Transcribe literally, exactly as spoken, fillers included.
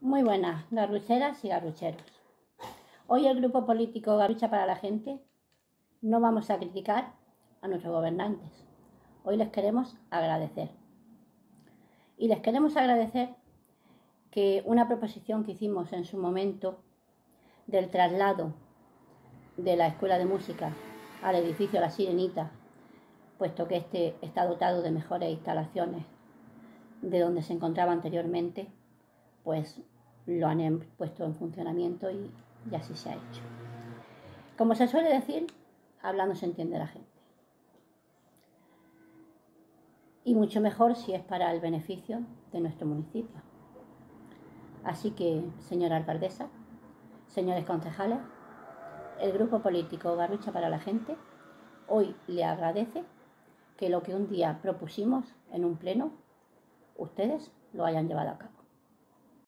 Muy buenas, garrucheras y garrucheros. Hoy el Grupo Político Garrucha para la Gente no vamos a criticar a nuestros gobernantes. Hoy les queremos agradecer. Y les queremos agradecer que una proposición que hicimos en su momento del traslado de la Escuela de Música al edificio La Sirenita, puesto que este está dotado de mejores instalaciones de donde se encontraba anteriormente, pues lo han puesto en funcionamiento y, y así se ha hecho. Como se suele decir, hablando se entiende la gente. Y mucho mejor si es para el beneficio de nuestro municipio. Así que, señora alcaldesa, señores concejales, el Grupo Político Garrucha para la Gente hoy le agradece que lo que un día propusimos en un pleno, ustedes lo hayan llevado a cabo.